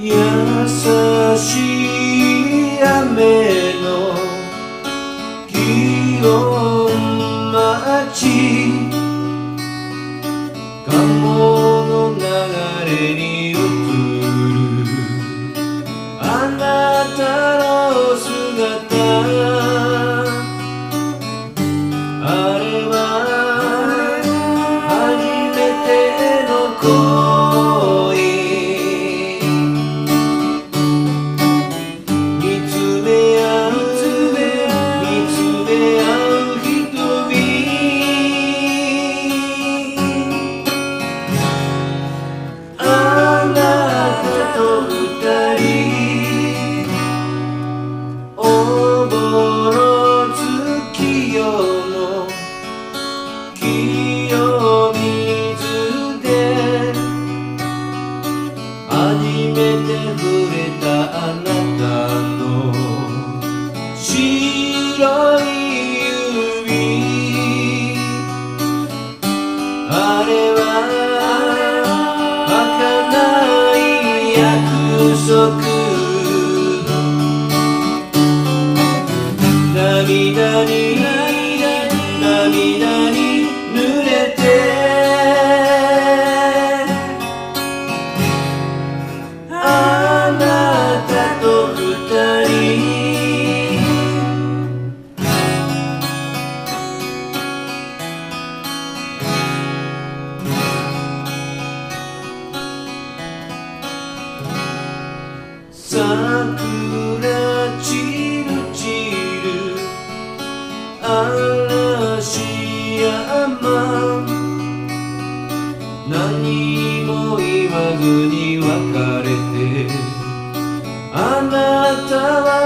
優しい雨の気温待ち、鴨の流れに映るあなたの姿、あれは初めての恋、見つめ合う瞳、あなたと二人、おぼろ月夜の清水で初めて触れたあなたの白い指、あれは儚い約束、涙に濡れてあなたと二人、桜散る散る嵐山、何も言わずに別れてあなたは